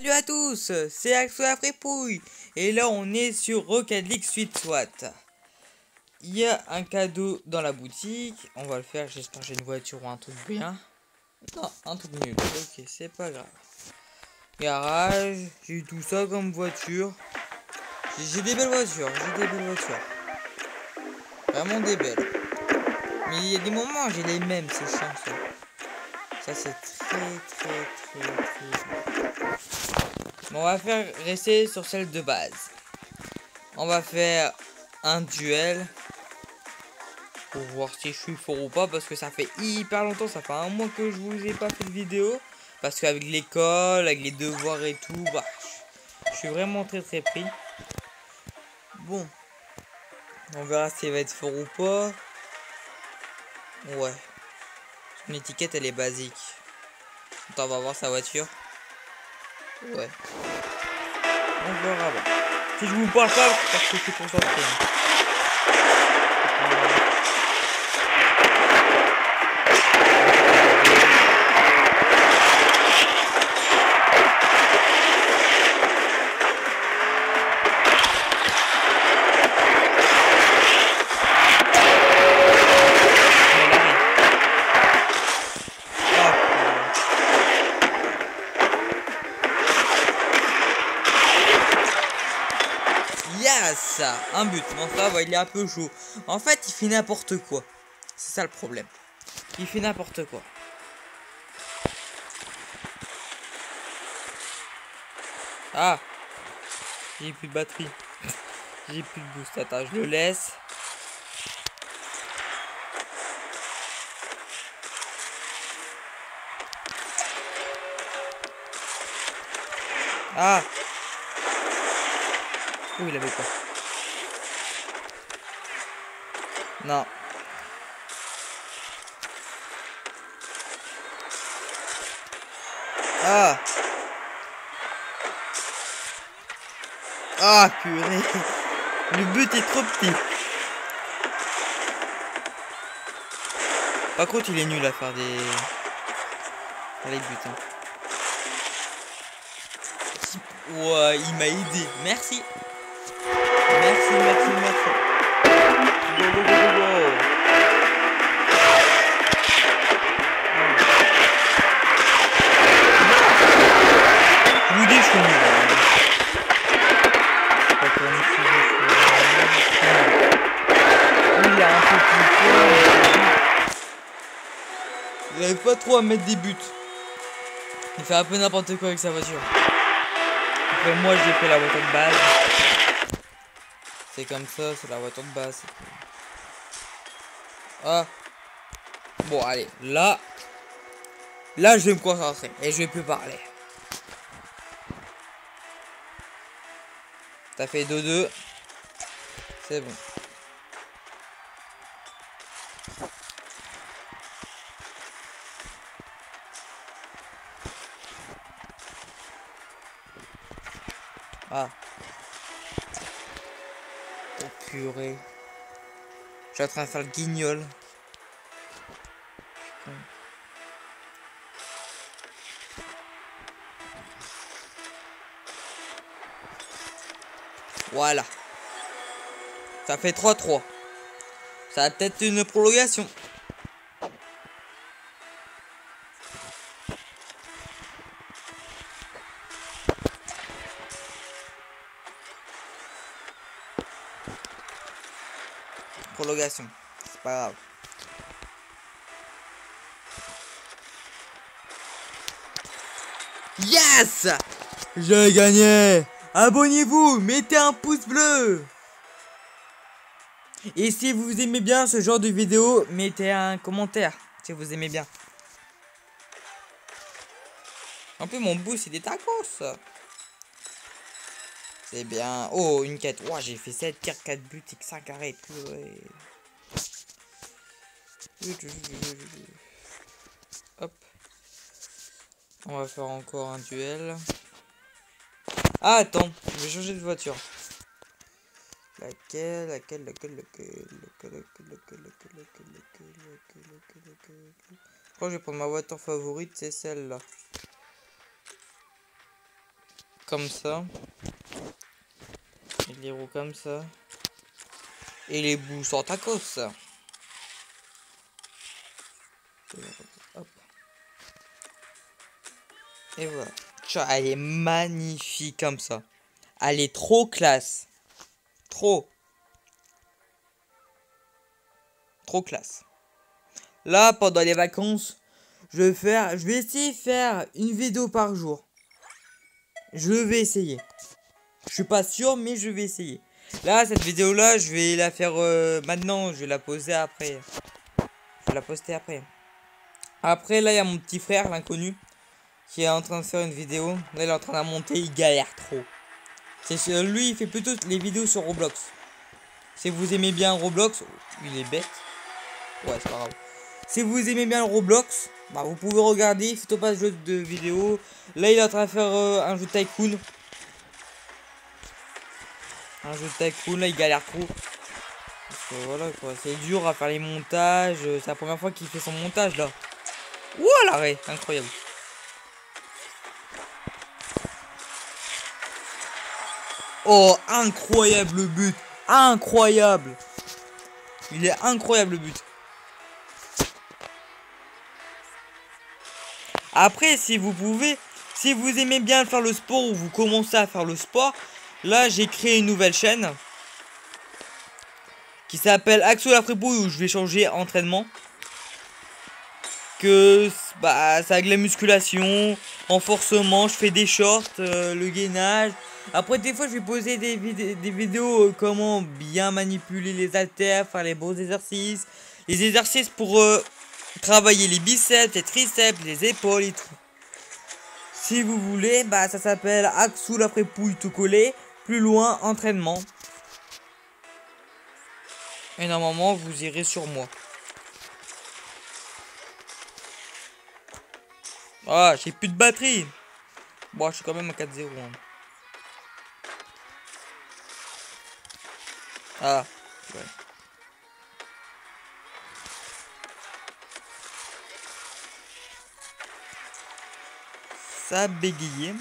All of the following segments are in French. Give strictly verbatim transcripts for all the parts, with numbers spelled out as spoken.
Salut à tous, c'est Axo la Fripouille et là on est sur Rocket League Suite SWAT. Il y a un cadeau dans la boutique, on va le faire, j'espère que j'ai une voiture ou un truc bien. Non, un truc nul, ok, c'est pas grave. Garage, j'ai eu tout ça comme voiture. J'ai des belles voitures, j'ai des belles voitures. Vraiment des belles. Mais il y a des moments j'ai les mêmes, c'est chiant ça. Ça c'est très très très très... Bon, on va faire rester sur celle de base. On va faire un duel pour voir si je suis fort ou pas, parce que ça fait hyper longtemps, ça fait un mois que je vous ai pas fait de vidéo, parce qu'avec l'école, avec les devoirs et tout, bah je suis vraiment très très pris. Bon, on verra s'il va être fort ou pas. Ouais, son étiquette elle est basique. Attends, on va voir sa voiture. Ouais, on verra. Bon. Si je vous parle pas, c'est parce que je suis concentré. Yes, un but. Bon, ça va, il est un peu chaud. En fait, il fait n'importe quoi. C'est ça le problème. Il fait n'importe quoi. Ah, j'ai plus de batterie. J'ai plus de boost. Attends, je le laisse. Ah. Oh, il avait pas. Non. Ah. Ah, purée. Le but est trop petit. Par contre, il est nul à faire des... Faire les buts. Hein. Ouais, il m'a aidé. Merci. Merci, merci, merci. Go, go, go, go, go. Vous dites, je suis nul. Il a un peu plus fort. Il n'arrive pas trop à mettre des buts. Il fait un peu n'importe quoi avec sa voiture. Après moi j'ai fait la voiture de base. C'est comme ça, c'est la voiture de base. Ah. Bon allez, là. Là je vais me concentrer et je vais plus parler. T'as fait deux deux. C'est bon. Ah. Oh purée. Je suis en train de faire le guignol. Voilà. Ça fait trois trois. Ça a peut-être une prolongation. Prolongation. C'est pas grave. Yes! J'ai gagné! Abonnez-vous, mettez un pouce bleu! Et si vous aimez bien ce genre de vidéo, mettez un commentaire si vous aimez bien. En plus mon boost c'est des tacos. C'est bien. Oh une quête. Oh, j'ai fait sept tirs, quatre buts et cinq arrêts. Ouais. Hop. On va faire encore un duel. Ah attends, je vais changer de voiture. Laquelle, laquelle, laquelle, laquelle, laquelle, laquelle, laquelle, laquelle, laquelle, laquelle, laquelle, laquelle. Je crois que je vais prendre ma voiture favorite, c'est celle-là. comme ça. Et les roues comme ça. Et les bouts sont tacos. Hop. Et voilà. Tcha, elle est magnifique comme ça. Elle est trop classe. Trop. Trop classe. Là, pendant les vacances, je vais faire, je vais essayer de faire une vidéo par jour. Je vais essayer. Je suis pas sûr, mais je vais essayer. Là, cette vidéo-là, je vais la faire euh, maintenant. Je vais la poser après. Je vais la poster après. Après, là, il y a mon petit frère, l'inconnu, qui est en train de faire une vidéo. Là, il est en train de la monter. Il galère trop. C'est lui, il fait plutôt les vidéos sur Roblox. Si vous aimez bien Roblox, il est bête. Ouais, c'est pas grave. Si vous aimez bien le Roblox, bah vous pouvez regarder. Il fait pas ce jeu de vidéo. Là, il est en train de faire euh, un jeu de tycoon. Un jeu de tycoon, là, il galère trop. Parce que voilà, quoi. C'est dur à faire les montages. C'est la première fois qu'il fait son montage, là. Ouah, l'arrêt, incroyable. Oh, incroyable le but. Incroyable. Il est incroyable le but. Après, si vous pouvez, si vous aimez bien faire le sport ou vous commencez à faire le sport, là, j'ai créé une nouvelle chaîne qui s'appelle Axo la Fripouille, où je vais changer entraînement. Que bah, c'est avec la musculation, renforcement, je fais des shorts, euh, le gainage. Après, des fois, je vais poser des, vid des vidéos euh, comment bien manipuler les haltères, faire les bons exercices. Les exercices pour euh, travailler les biceps, les triceps, les épaules et tout. Si vous voulez, bah ça s'appelle Axo la Fripouille tout collé. Plus loin, entraînement. Et normalement, vous irez sur moi. Ah, j'ai plus de batterie. Bon, je suis quand même à quatre zéro. Hein. Ah, ouais. Ça a bégayé.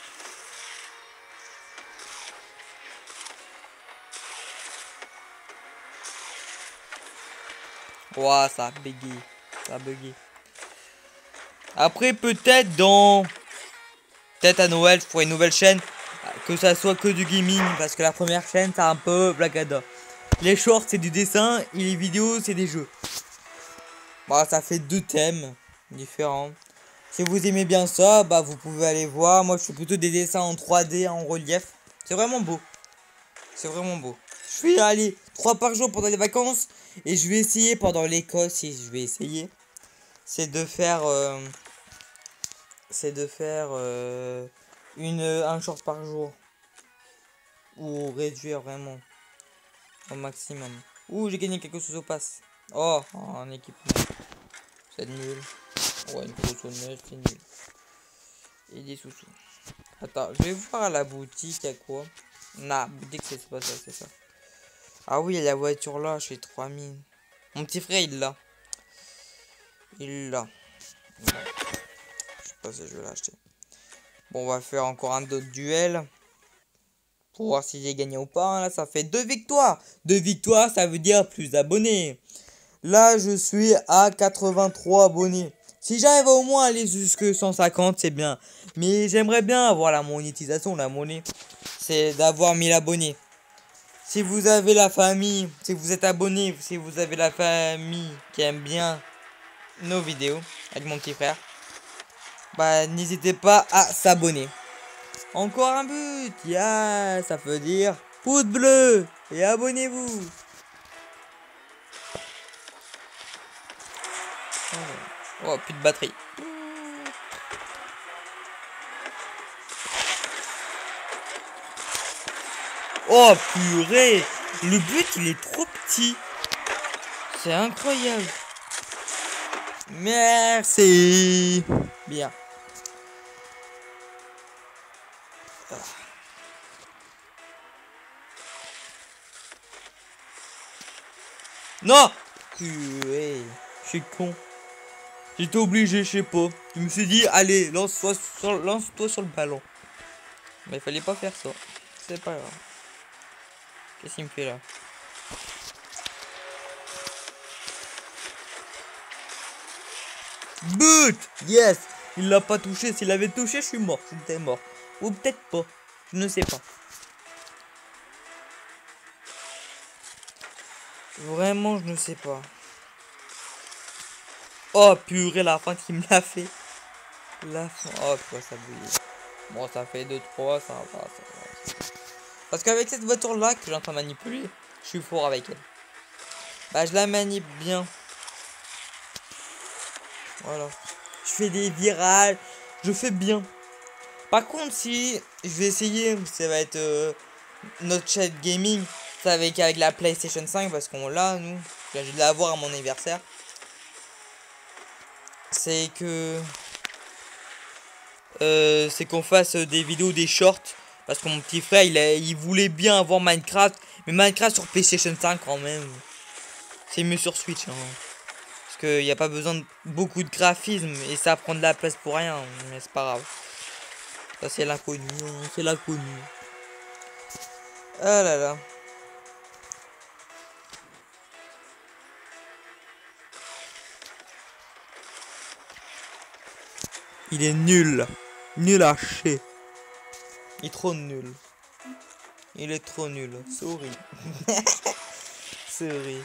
Ouah, ça a bégayé. Ça a bugué. Après, peut-être dans... Peut-être à Noël, je ferai une nouvelle chaîne. Que ça soit que du gaming. Parce que la première chaîne, c'est un peu blagada. Les shorts, c'est du dessin. Et les vidéos, c'est des jeux. Bah, ça fait deux thèmes différents. Si vous aimez bien ça, bah vous pouvez aller voir. Moi, je fais plutôt des dessins en trois D, en relief. C'est vraiment beau. C'est vraiment beau. Je vais aller trois par jour pendant les vacances. Et je vais essayer pendant l'école, si je vais essayer. C'est de faire... Euh, c'est de faire euh, une, un short par jour. Ou réduire vraiment. Au maximum. Ouh, j'ai gagné quelque chose au pass. Oh, en équipement. C'est nul. Ouais, une tronçonneuse, c'est nul. Et des sous-sous. Attends, je vais voir à la boutique, à quoi. Nah, boutique, c'est pas ça, c'est ça. Ah oui, il y a la voiture là, je fais trois mille. Mon petit frère, il l'a. Il l'a. Je sais pas si je vais l'acheter. Bon, on va faire encore un autre duel. Pour voir si j'ai gagné ou pas. Là, ça fait deux victoires. Deux victoires, ça veut dire plus d'abonnés. Là, je suis à quatre-vingt-trois abonnés. Si j'arrive au moins à aller jusque cent cinquante, c'est bien. Mais j'aimerais bien avoir la monétisation, la monnaie. C'est d'avoir mille abonnés. Si vous avez la famille, si vous êtes abonné, si vous avez la famille qui aime bien nos vidéos, avec mon petit frère, bah n'hésitez pas à s'abonner. Encore un but, yeah, ça veut dire pouce bleu et abonnez-vous. Oh, plus de batterie. Oh purée, le but il est trop petit. C'est incroyable. Merci. Bien. Ah. Non. Purée, je suis con. J'étais obligé, je sais pas. Je me suis dit, allez, lance-toi sur, lance-toi sur le ballon. Mais il fallait pas faire ça. C'est pas grave. Qu'est-ce qu'il me fait là? But! Yes! Il l'a pas touché. S'il l'avait touché, je suis mort. J'étais mort. Ou peut-être pas. Je ne sais pas. Vraiment, je ne sais pas. Oh purée, la fin qui me l'a fait. La fin. Oh, quoi, ça bouillit. Bon, ça fait deux trois, ça va, ça va. Parce qu'avec cette voiture-là que j'ai en train de manipuler, je suis fort avec elle. Bah, je la manip bien. Voilà. Je fais des virages. Je fais bien. Par contre, si je vais essayer, ça va être euh, notre chat gaming. Ça avec, avec la PlayStation cinq parce qu'on l'a, nous. J'ai de l'avoir à mon anniversaire. C'est que... Euh, c'est qu'on fasse des vidéos, des shorts. Parce que mon petit frère, il, a, il voulait bien avoir Minecraft. Mais Minecraft sur PlayStation cinq quand même. C'est mieux sur Switch. Hein. Parce qu'il n'y a pas besoin de beaucoup de graphisme. Et ça prend de la place pour rien. Mais c'est pas grave. Ça c'est l'inconnu. C'est l'inconnu. Ah là là. Il est nul. Nul à chier. Il est trop nul. Il est trop nul. Sorry. Sorry.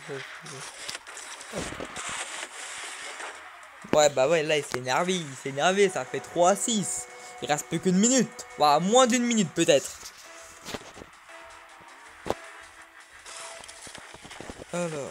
Ouais, bah ouais, là, il s'est énervé. Il s'est énervé. Ça fait trois à six. Il reste plus qu'une minute. Bah, moins d'une minute, peut-être. Alors.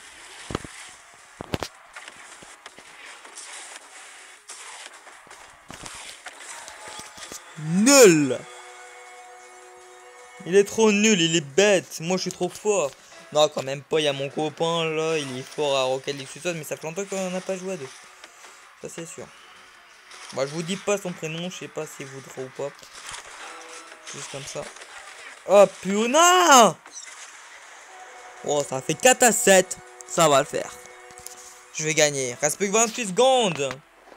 Nul. Il est trop nul, il est bête. Moi, je suis trop fort. Non, quand même pas. Il y a mon copain, là. Il est fort à Rocket League Studios, mais ça fait longtemps qu'on n'a pas joué à deux. Ça, c'est sûr. Bah, je vous dis pas son prénom. Je sais pas s'il voudra ou pas. Juste comme ça. Oh, putain. Oh, ça fait quatre à sept. Ça va le faire. Je vais gagner. Reste plus que vingt-huit secondes.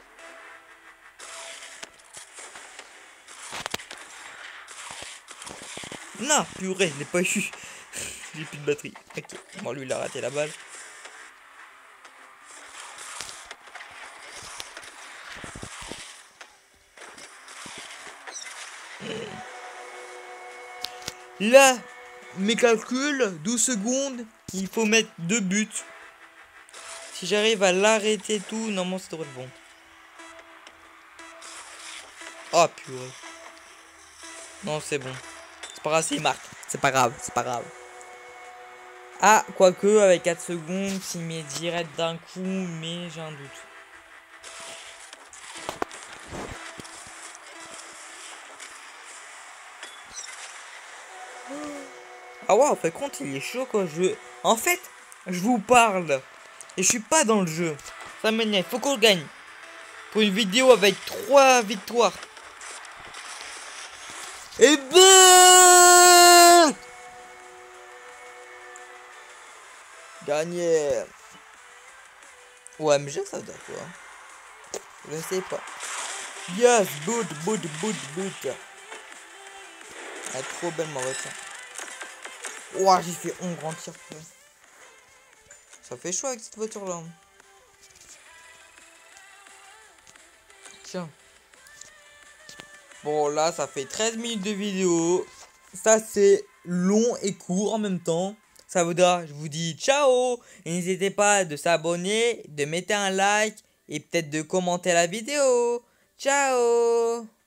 Non, purée, je l'ai pas eu. J'ai plus de batterie. Ok. Bon, lui, il a raté la balle. Là, mes calculs, douze secondes. Il faut mettre deux buts. Si j'arrive à l'arrêter tout, normalement, ça devrait être bon. Oh, purée. Non, c'est bon. C'est pas grave, c'est marque. C'est pas grave, c'est pas grave. Ah, quoique, avec quatre secondes, s'il met direct d'un coup, mais j'ai un doute. Ah ouais, en fait, compte, il est chaud quand je... En fait, je vous parle. Et je suis pas dans le jeu. Ça m'énerve. Faut qu'on gagne. Pour une vidéo avec trois victoires. Et ben... Gagné. Ouais, mais j'ai ça d'accord. Je sais pas. Yes, boot, boot, boot, boot. Elle est trop belle ma voiture. Ouah, j'ai fait un grand tir. Ça fait chaud avec cette voiture là. Tiens. Bon, là, ça fait treize minutes de vidéo. Ça, c'est long et court en même temps. Ça voudra, je vous dis ciao. Et n'hésitez pas de s'abonner, de mettre un like et peut-être de commenter la vidéo. Ciao.